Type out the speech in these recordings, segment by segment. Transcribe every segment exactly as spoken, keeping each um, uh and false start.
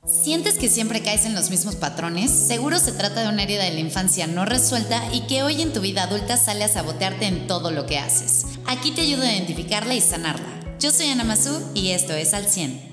¿Sientes que siempre caes en los mismos patrones? Seguro se trata de una herida de la infancia no resuelta y que hoy en tu vida adulta sale a sabotearte en todo lo que haces. Aquí te ayudo a identificarla y sanarla. Yo soy Ana Mazú y esto es Al cien.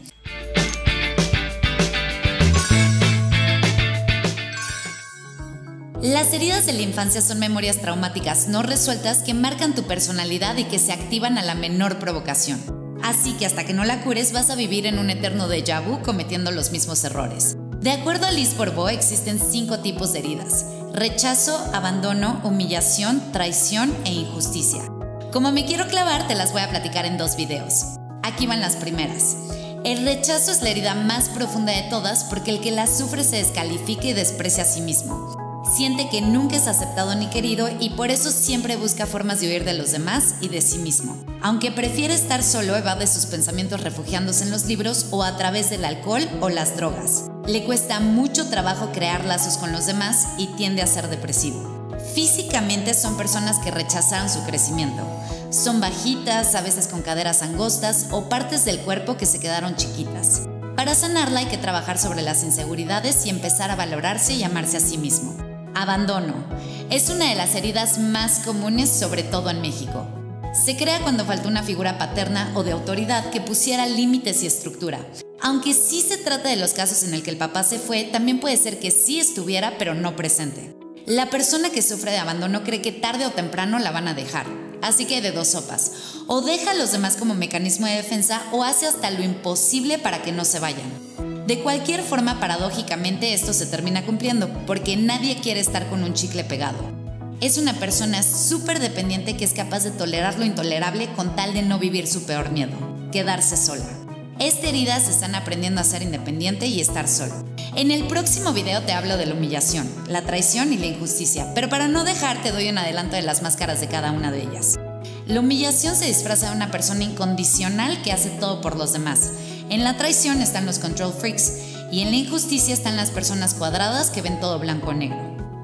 Las heridas de la infancia son memorias traumáticas no resueltas que marcan tu personalidad y que se activan a la menor provocación. Así que hasta que no la cures vas a vivir en un eterno déjà vu cometiendo los mismos errores. De acuerdo a Liz Bourbeau, existen cinco tipos de heridas: rechazo, abandono, humillación, traición e injusticia. Como me quiero clavar, te las voy a platicar en dos videos. Aquí van las primeras. El rechazo es la herida más profunda de todas porque el que la sufre se descalifica y desprecia a sí mismo. Siente que nunca es aceptado ni querido y por eso siempre busca formas de huir de los demás y de sí mismo. Aunque prefiere estar solo, evade sus pensamientos refugiándose en los libros o a través del alcohol o las drogas. Le cuesta mucho trabajo crear lazos con los demás y tiende a ser depresivo. Físicamente son personas que rechazaron su crecimiento. Son bajitas, a veces con caderas angostas o partes del cuerpo que se quedaron chiquitas. Para sanarla hay que trabajar sobre las inseguridades y empezar a valorarse y amarse a sí mismo. Abandono. Es una de las heridas más comunes, sobre todo en México. Se crea cuando faltó una figura paterna o de autoridad que pusiera límites y estructura. Aunque sí se trata de los casos en el que el papá se fue, también puede ser que sí estuviera, pero no presente. La persona que sufre de abandono cree que tarde o temprano la van a dejar. Así que hay de dos sopas. O deja a los demás como mecanismo de defensa o hace hasta lo imposible para que no se vayan. De cualquier forma, paradójicamente, esto se termina cumpliendo, porque nadie quiere estar con un chicle pegado. Es una persona súper dependiente que es capaz de tolerar lo intolerable con tal de no vivir su peor miedo: quedarse sola. Esta herida se están aprendiendo a ser independiente y estar solo. En el próximo video te hablo de la humillación, la traición y la injusticia, pero para no dejar te doy un adelanto de las máscaras de cada una de ellas. La humillación se disfraza de una persona incondicional que hace todo por los demás. En la traición están los control freaks y en la injusticia están las personas cuadradas que ven todo blanco o negro.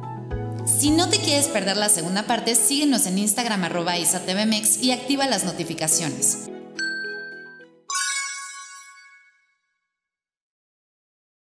Si no te quieres perder la segunda parte, síguenos en Instagram arroba isatvmex y activa las notificaciones.